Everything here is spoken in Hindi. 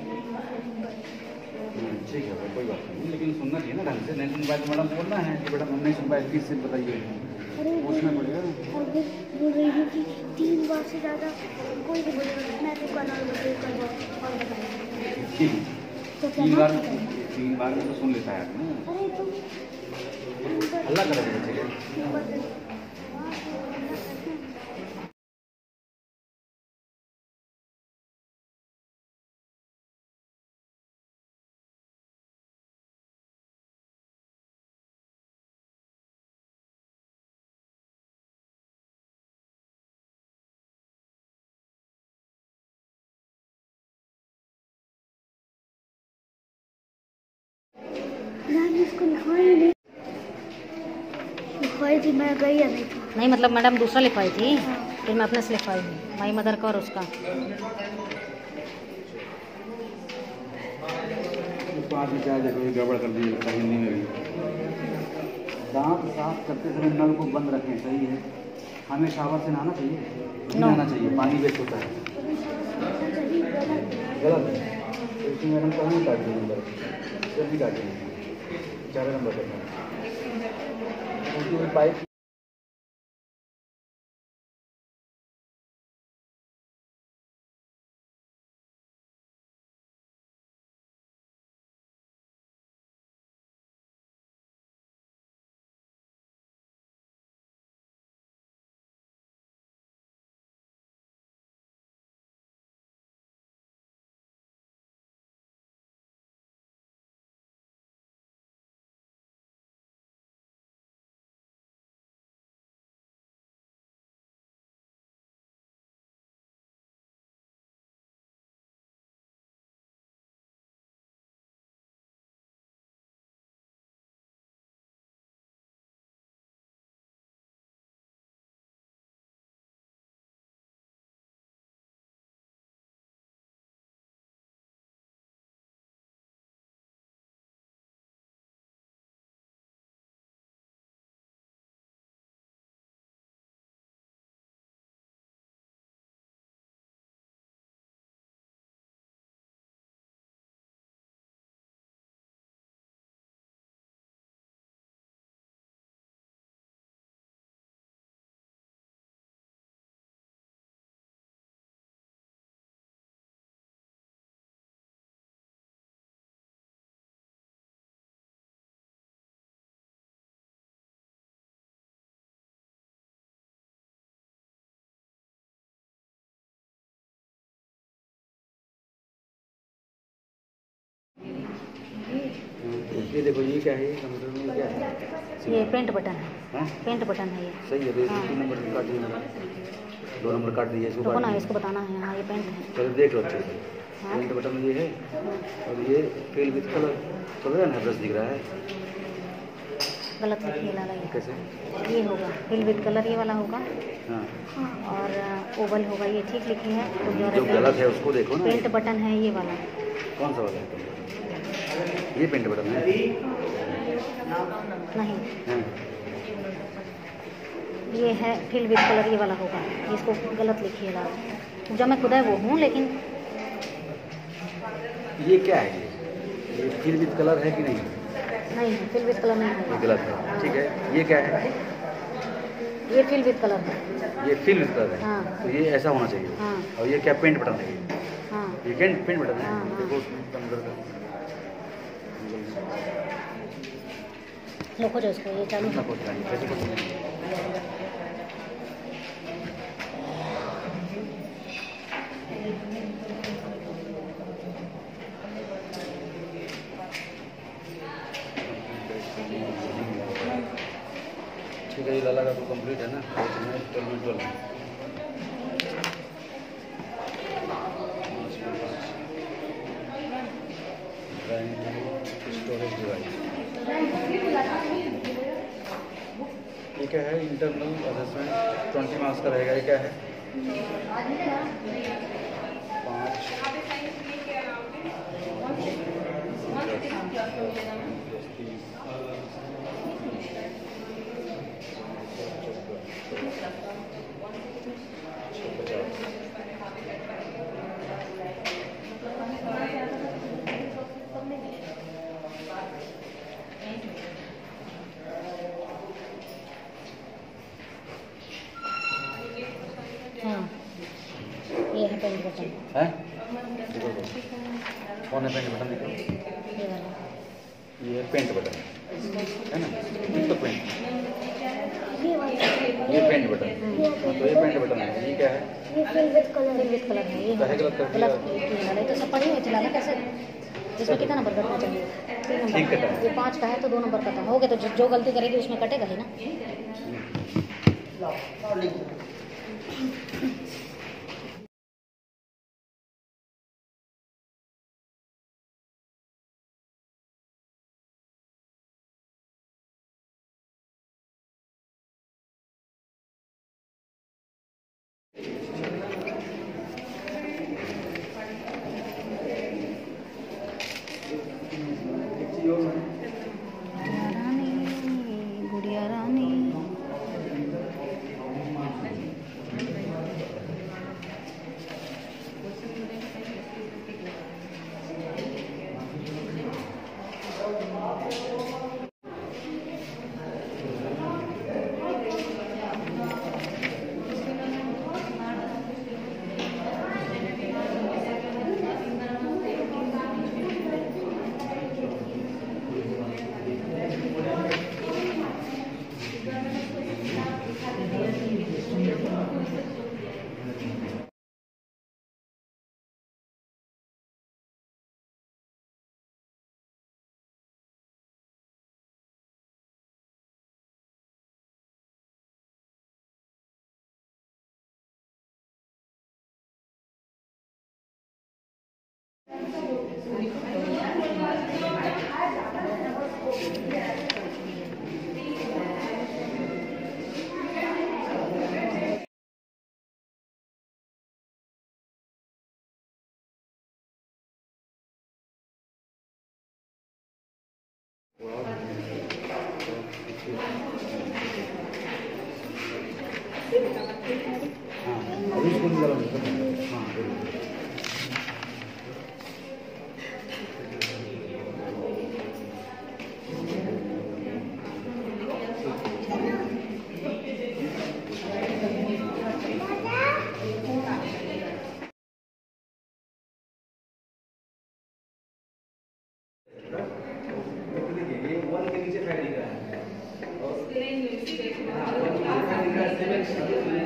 ठीक है भाई, कोई बात नहीं, लेकिन सुनना चाहिए ना ढंग से, नहीं सुन पाए तो मैडम बोलना है कि बेटा नहीं सुन पाए किस से बताइए, पूछना पड़ेगा। और बोल रही हूँ कि 3 बार से ज़्यादा कोई नहीं बोलेगा, मैं तो करना और बताऊँगा। तो 3 बार में तो सुन लेता है ना। अरे तो हल्ला करेगा बच्चे के। इसको लिखवाई नहीं, लिखवाई थी मैं, गई या नहीं? नहीं मतलब मैडम दूसरा लिखवाई थी, फिर मैं अपने से लिखवाई हूँ माई मदर का और उसका। गड़बड़ कर दी हिंदी में भी। दांत साफ करते समय नल को बंद रखें, सही है। हमें शावर से नहाना चाहिए, नहीं नहाना चाहिए, पानी वेस्ट होता है। गलत है, इसमें मैडम कहाँ काट दी नंबर, जल्दी काट देंगे 4 नंबर पर क्योंकि पाइप। ये देखो, ये क्या है, कंप्यूटर में क्या है? ये पेंट बटन है। हाँ? पेंट बटन है ये। सही है। हाँ। 3 नंबर काट दिए, 2 नंबर काट दिए, इसको रुको ना, काट इसको बताना है। हाँ ये पेंट है। चलो देख लो अच्छे से। हाँ? पेंट बटन ये है, और ये फिल विथ कलर, कलर ना ब्रश दिख रहा है। गलत लिखिए लाला, ये कैसे? ये होगा फिल विद कलर, ये वाला होगा। हाँ, और ओवल होगा, ये ठीक लिखी है। तो जो गलत है उसको देखो ना। पेंट बटन है ये वाला। कौन सा वाला है? ये पेंट बटन है? नहीं, हाँ। ये है फिल विद कलर, ये वाला होगा। इसको गलत लिखिए लाला, जब मैं खुद है वो हूँ, लेकिन ये क्या है? ये फिल विथ कलर है कि नहीं? नहीं है, फिल विद कलर नहीं है। ये गलत है, ठीक है। ये क्या है? ये फिल विद कलर है। ये फिल विथ कलर है। हाँ। तो ये ऐसा होना चाहिए। हाँ। और ये क्या पेंट बटन है? हाँ ये पेंट बटन है। हाँ, हाँ। देखो अंदर का लोग हो जाओ इसको, ये चालू है। कैसे करते? ठीक है, ये लाला का तो कंप्लीट है ना, 12 स्टोरेज डिवाइस। ये क्या है? इंटरनल असेसमेंट 20 मार्क्स का रहेगा। ये क्या है? 5 बटन है। देखो कौन है पेंट बटन देखो, ये वाला। ये पेंट बटन है ना, ये तो पेंट, ये वाला, ये पेंट बटन, तो ये पेंट बटन है। ये क्या है? ये फिल्वेट कलर है। फिल्वेट कलर है ये। काहे गलत कर दिया? गलत ये वाला तो सब पड़ी हुई थी लाला कैसे? इसमें कितना नंबर कटना चाहिए? 3 ठीक नंबर। कटा है। ये 5 का है तो 2 नंबर कटा हो गया, तो जो गलती करेगी उसमें कटेगा ही ना। गुड़िया रानी हाँ अभी इसको निकालो। हाँ देखिए ये 1 के नीचे फैटिक है और 1 के नीचे फैटिक है।